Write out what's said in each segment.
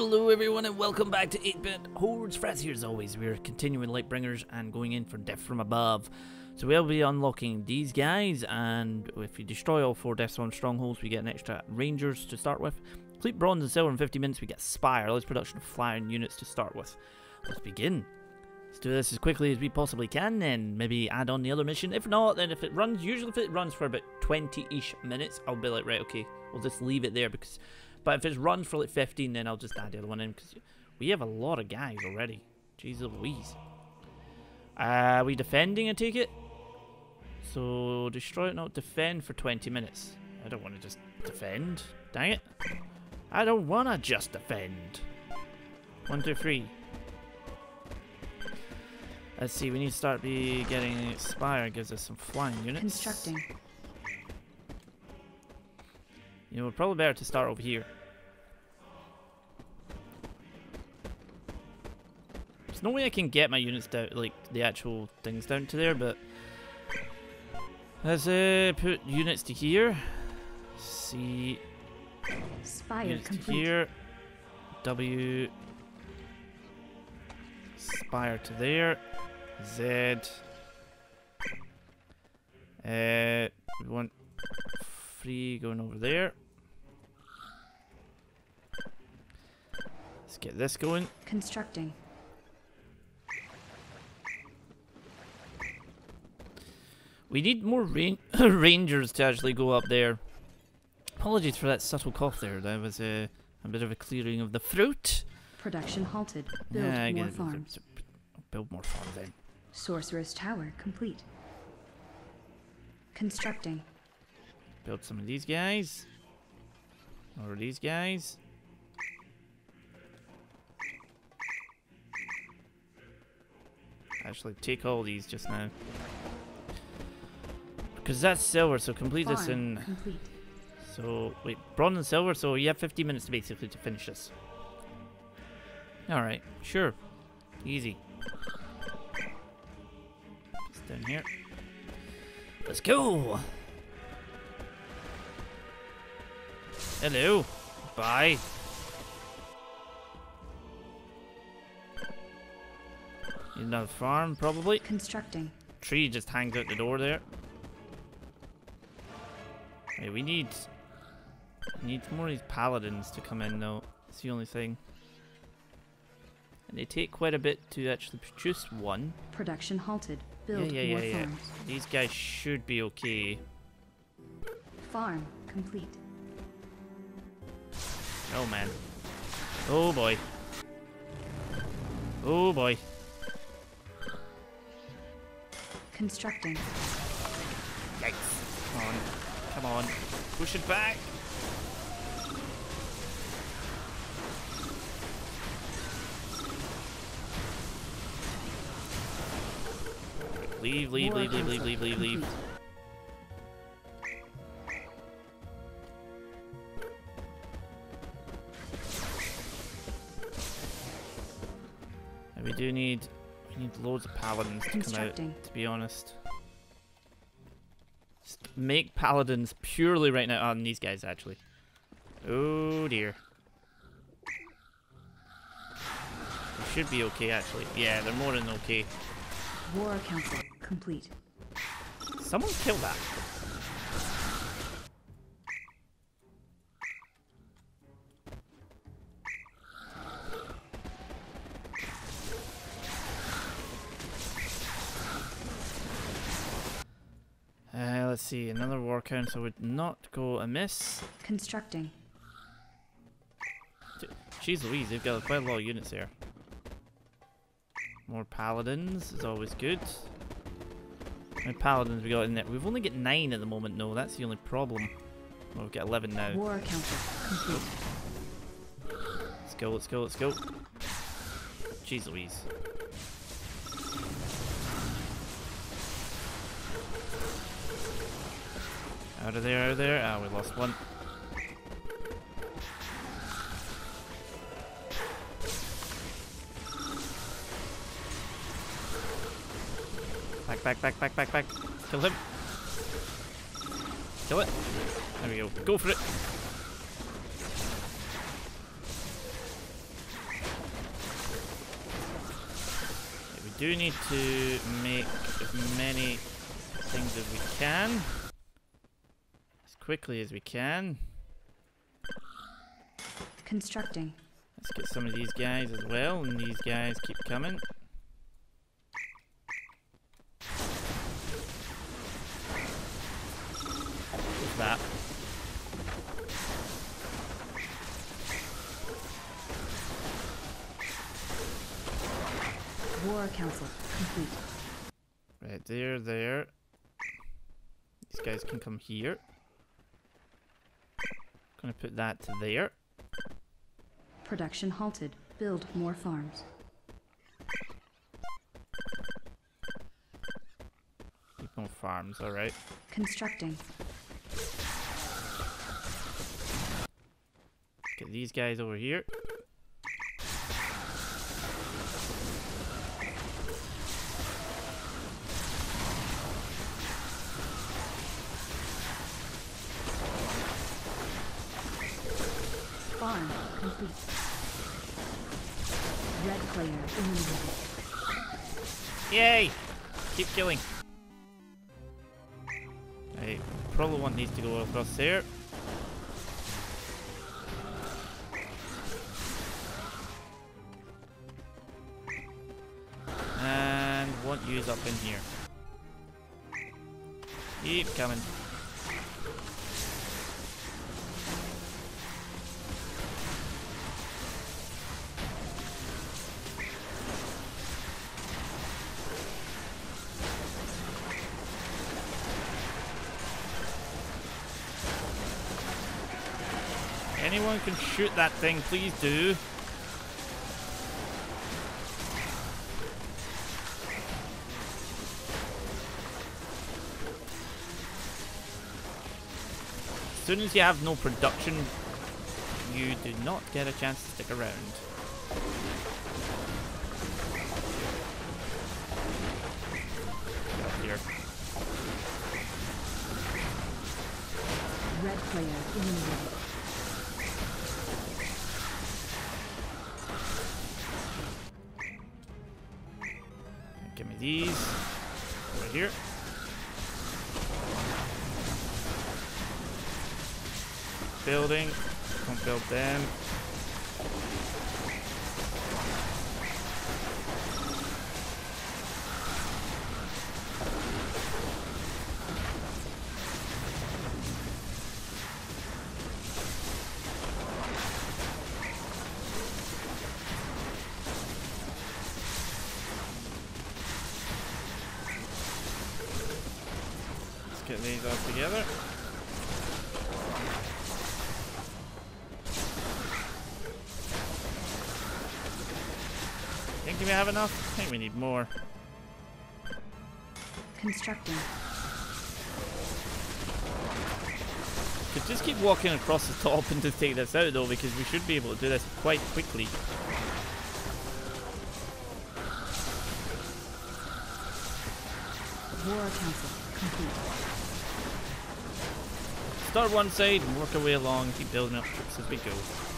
Hello everyone and welcome back to 8-Bit Hordes. Fraz here as always. We're continuing Lightbringers and going in for Death from Above. So we'll be unlocking these guys, and if we destroy all 4 Death Storm strongholds we get an extra Rangers to start with. Complete Bronze and Silver in 50 minutes we get Spire. Let's production of flying units to start with. Let's begin. Let's do this as quickly as we possibly can, then maybe add on the other mission. If not, then if it runs, usually if it runs for about 20-ish minutes, I'll be like, right, okay, we'll just leave it there because... But if it's run for like 15, then I'll just add the other one in, because we have a lot of guys already. Jeez Louise. Are we defending, I take it? So, destroy it, not defend for 20 minutes. I don't want to just defend. Dang it. I don't want to just defend. 1, 2, 3. Let's see, we need to start getting Spire. Gives us some flying units. Constructing. You know, we're probably better to start over here. There's no way I can get my units down, like the actual things down to there, but let's put units to here. C. Spire units complete. to here. W. Spire to there. Z. We want 3 going over there. Let's get this going. Constructing. We need more Rangers to actually go up there. Apologies for that subtle cough there. That was a bit of a clearing of the throat. Production halted. Build Yeah, more farms. Build more farms then. Sorcerer's Tower complete. Constructing. Build some of these guys. Or these guys. Actually, take all these just now. Because that's silver, so complete this in... Complete. So, wait, bronze and silver, so you have 15 minutes basically to finish this. Alright, sure. Easy. Just down here. Let's go! Hello. Bye. Need another farm, probably. Constructing. Tree just hangs out the door there. Hey, we need more of these paladins to come in, though. That's the only thing. And they take quite a bit to actually produce one. Production halted. Build Yeah. more farms. These guys should be okay. Farm complete. Oh man. Oh boy. Oh boy. Constructing. Yikes. Come on. Come on. Push it back. Leave. And we need loads of paladins to come out, to be honest. Just make paladins purely right now on these guys, actually. Oh dear. They should be okay, actually. Yeah, they're more than okay. War Council complete. Someone kill that. Let's see, another war council would not go amiss. Constructing. Jeez Louise, they've got quite a lot of units there. More paladins is always good. How many paladins we got in there? We've only got 9 at the moment, no, that's the only problem. Well, we've got 11 now. War Council complete. Let's go. Jeez Louise. Out of there. Ah, we lost one. Back. Kill him. Kill it. There we go. Go for it. do need to make as many things as we can. As quickly as we can. Constructing. Let's get some of these guys as well, and these guys keep coming. What's that? War Council complete. Right there, there. These guys can come here. Gonna put that to there. Production halted. Build more farms. Keep more farms, alright. Constructing. Get these guys over here. Farm complete. Red player eliminated. Yay! Keep killing. I probably want these to go across there. And want yous up in here. Keep coming. Anyone can shoot that thing, please do. As soon as you have no production, you do not get a chance to stick around. Get up here. Red player eliminated. Give me these. Right here. Building. Don't build them. Let's get these all together. Think we have enough? I think we need more. Constructing. Could just keep walking across the top and just take this out though, because we should be able to do this quite quickly. War Council complete. Start one side and work our way along, keep building up troops as we go.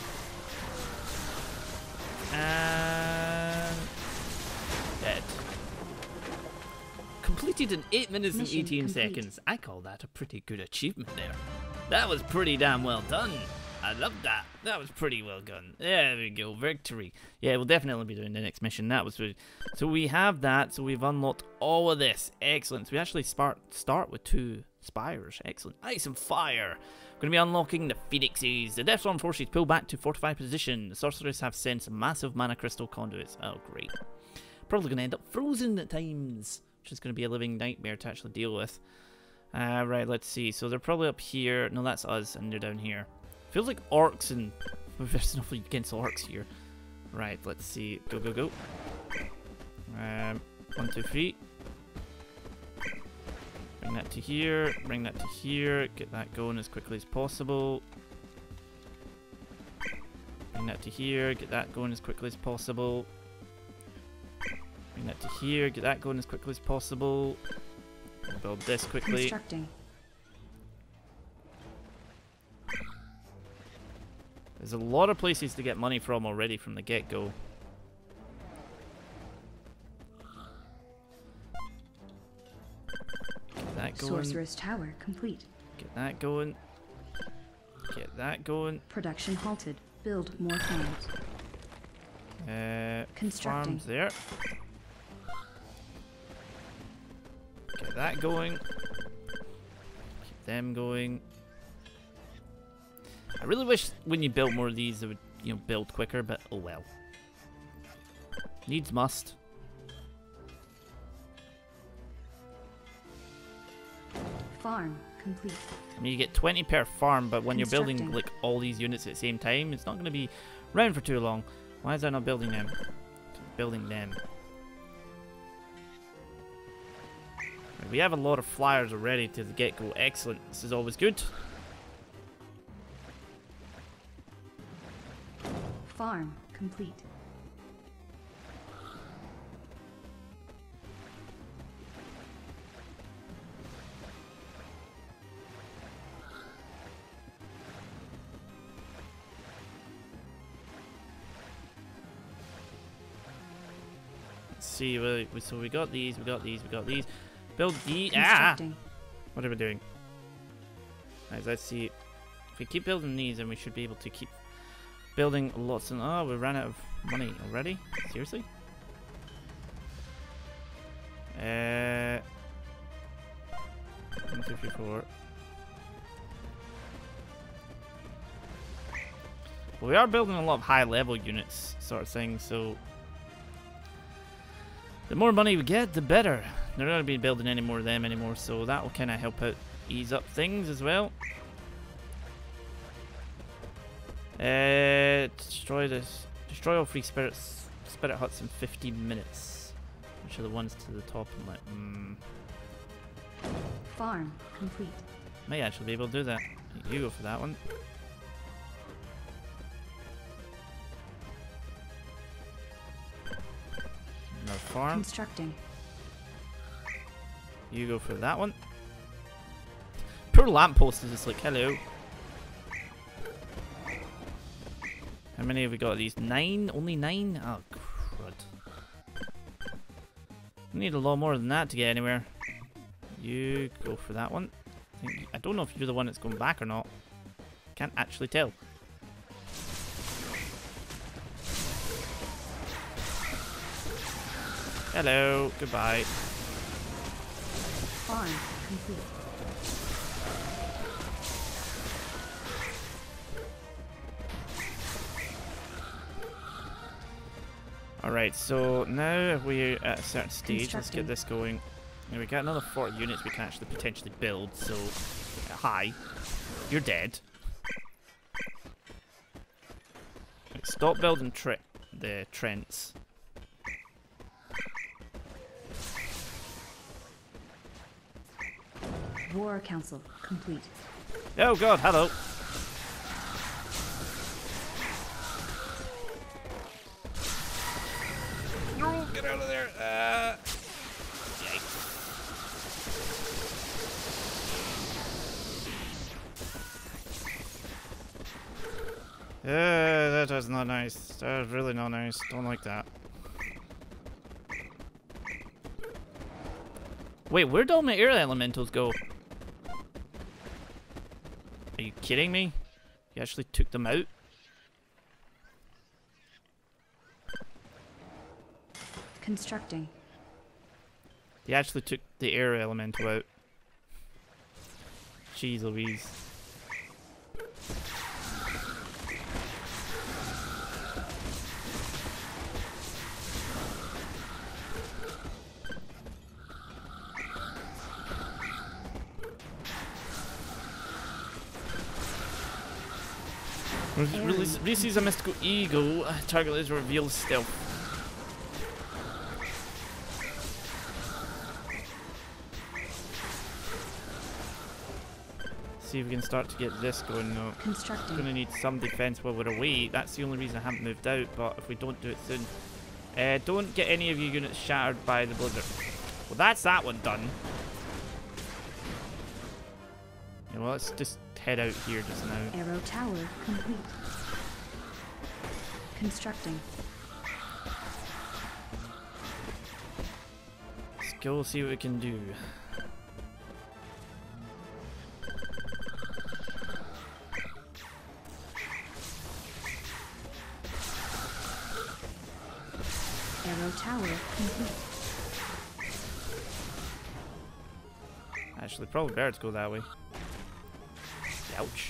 And dead. Completed in 8 minutes Mission and 18 complete. seconds. I call that a pretty good achievement there. That was pretty damn well done. I love that. That was pretty well done. There we go, victory. Yeah, we'll definitely be doing the next mission. That was good. So we have that. So we've unlocked all of this. Excellent. So we actually start with 2 spires. Excellent. Ice and fire. We're going to be unlocking the Phoenixes. The Death Storm forces pull back to fortified position. The sorcerers have sent massive mana crystal conduits. Oh, great. Probably going to end up frozen at times, which is going to be a living nightmare to actually deal with. Right, let's see. So they're probably up here. No, that's us, and they're down here. Feels like orcs, and there's nothing against orcs here. Right, let's see. Go, go, go. 1, 2, 3. Bring that to here. Bring that to here. Get that going as quickly as possible. Bring that to here. Get that going as quickly as possible. Bring that to here. Get that going as quickly as possible. We'll build this quickly. Constructing. There's a lot of places to get money from already from the get-go. that going. Sorcerer's Tower complete. Get that going. Get that going. Production halted. Build more farms. Constructing. Farms there. Get that going. Keep them going. I really wish when you built more of these, they would, you know, build quicker, but oh well. Needs must. Farm complete. I mean, you get 20 per farm, but when you're building Constructing. like all these units at the same time, it's not going to be around for too long. Why is I not building them? Building them. Right, we have a lot of flyers already to the get-go. Excellent. This is always good. Farm complete. Let's see. So we got these. We got these. We got these. Build the. Constructing. What are we doing? Right, let's see. If we keep building these, then we should be able to keep building lots. And oh, we ran out of money already. Seriously? 1, 2, 3, 4. Well, we are building a lot of high-level units, sort of thing. So the more money we get, the better. They're not going to be building any more of them anymore, so that will kind of help out, ease up things as well. Destroy this. Destroy all free spirit huts in 15 minutes. Which are the ones to the top? I'm like, Farm complete. May actually be able to do that. You go for that one. Another farm. Constructing. You go for that one. Poor lamppost is just like, hello. How many have we got of these? 9? Only 9? Oh, crud. We need a lot more than that to get anywhere. You go for that one. I don't know if you're the one that's going back or not. Can't actually tell. Hello. Goodbye. Farm complete. Alright, so now we're at a certain stage. Let's Constructing. get this going. And we got another 40 units we can actually potentially build, so hi. You're dead. Right, stop building the Trents. War Council complete. Oh god, hello. No, get out of there. Yikes. That was not nice. That was really not nice. Don't like that. Wait, where'd all my air elementals go? Are you kidding me? You actually took them out? Constructing. You actually took the air elemental out. Jeez Louise. Releases a mystical eagle. Target is revealed stealth. See if we can start to get this going now. Constructing. Gonna need some defense while we're away. That's the only reason I haven't moved out, but if we don't do it soon. Don't get any of your units shattered by the blizzard. Well, that's that one done. Yeah, well, let's just head out here just now. Arrow Tower complete. Constructing. Let's go see what we can do. tower complete. Actually, probably better to go that way. Ouch.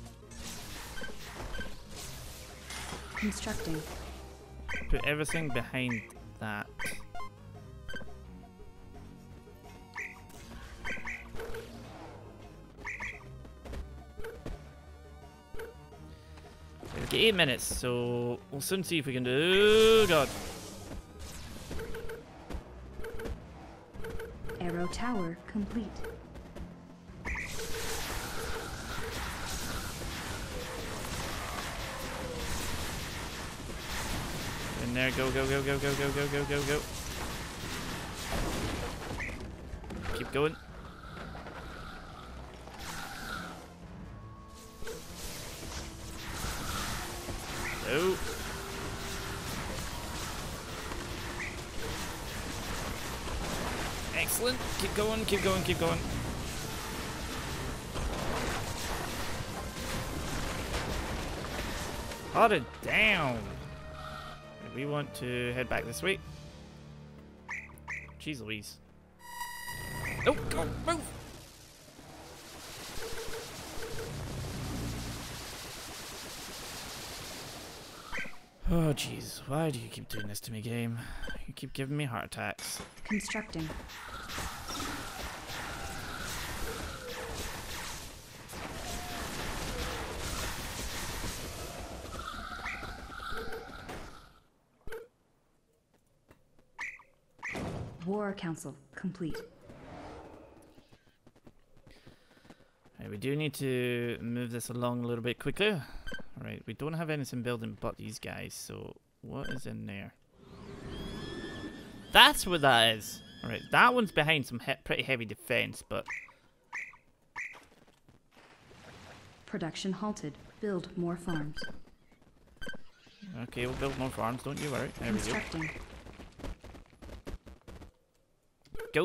Constructing. Put everything behind that. We've got 8 minutes, so we'll soon see if we can do. Oh god. Arrow tower complete. In there, go, go, go, go, go, go, go, go, go, go. Keep going. Go. Excellent. Keep going, keep going, keep going. Hold it down. We want to head back this way. Jeez Louise. Oh, go, move! Oh, jeez. Why do you keep doing this to me, game? You keep giving me heart attacks. Constructing. War Council complete. Right, we do need to move this along a little bit quicker. Alright, we don't have anything building but these guys, so what is in there? That's what that is! Alright, that one's behind some pretty heavy defense, but... Production halted. Build more farms. Okay, we'll build more farms, don't you worry. There we go. Constructing. Go.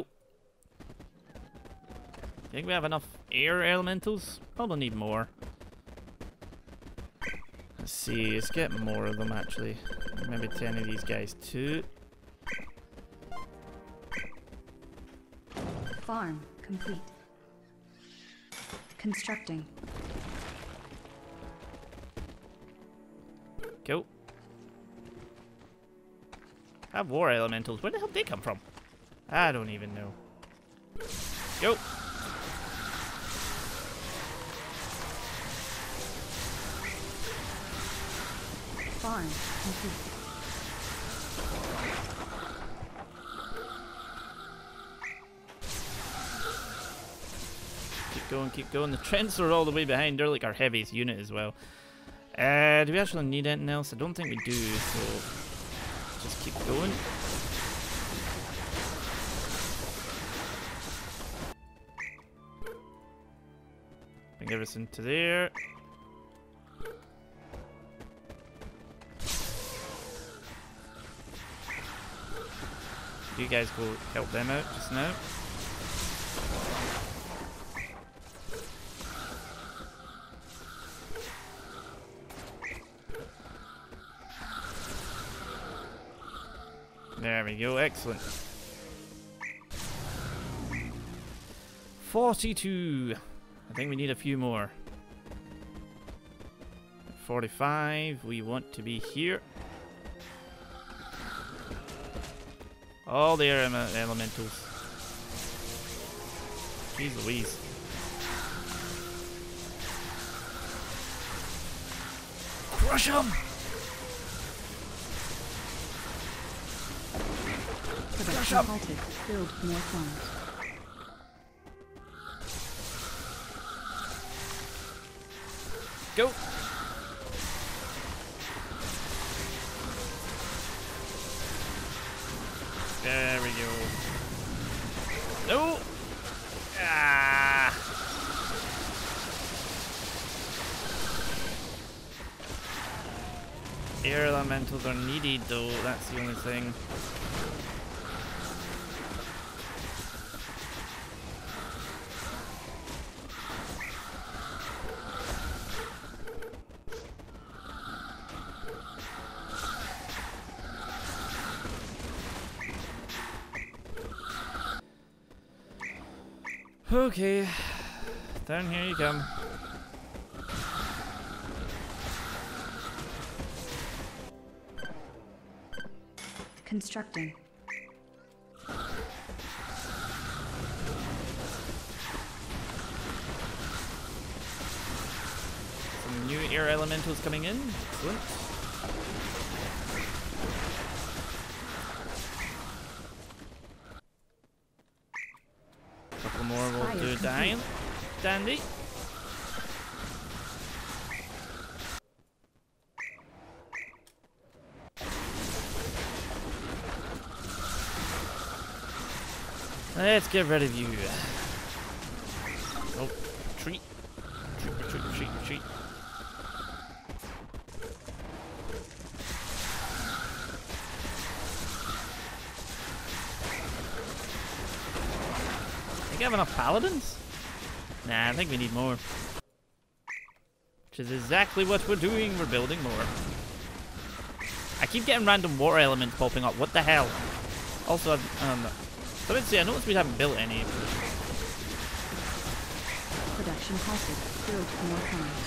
Think we have enough air elementals? Probably need more. Let's see, let's get more of them actually. Maybe 10 of these guys too. Farm complete. Constructing. Go. I have war elementals. Where the hell did they come from? I don't even know. Go. Farm complete. Keep going, keep going. The Trents are all the way behind. They're like our heaviest unit as well. Do we actually need anything else? I don't think we do, so just keep going. Bring everything to there. You guys go help them out just now. There we go, excellent. 42. I think we need a few more. 45, we want to be here. All the air elementals. Jeez Louise. Crush them! Production halted. Build more farms. Go! There we go. No! Ah! Air elementals are needed though, that's the only thing. Okay. Down here you come. Constructing. Some new air elementals coming in. Excellent. Couple more will do down. Dandy. Let's get rid of you. Oh, retreat. Retreat, retreat, retreat, retreat. Think I have enough paladins? Nah, I think we need more. Which is exactly what we're doing. We're building more. I keep getting random water elements popping up. What the hell? Also, so let's see, I noticed we haven't built any. Production halted. Build more farms.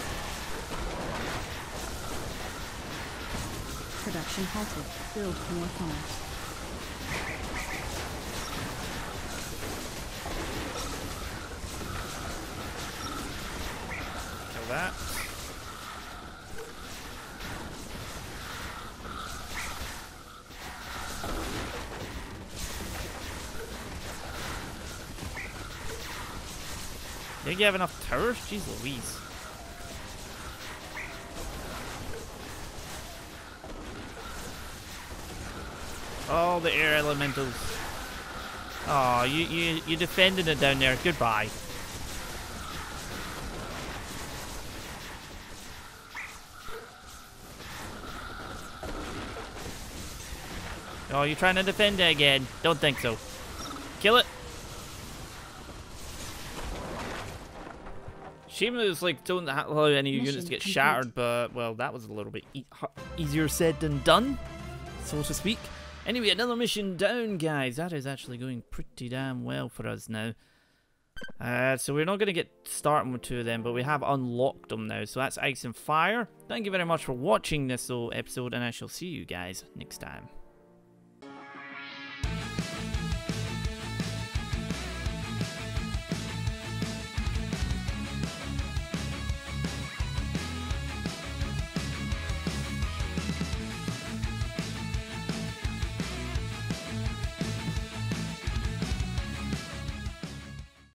Production halted. Build more farms. Kill that. Think you have enough towers? Jeez Louise. Oh, the air elementals. Oh, you defended it down there. Goodbye. Oh, you're trying to defend it again. Don't think so. Kill it. Shame it was like don't allow any units to get shattered, but well, that was a little bit easier said than done, so to speak. Anyway, another mission down, guys. That is actually going pretty damn well for us now. So we're not going to get starting with 2 of them, but we have unlocked them now. So that's Ice and Fire. Thank you very much for watching this episode, and I shall see you guys next time.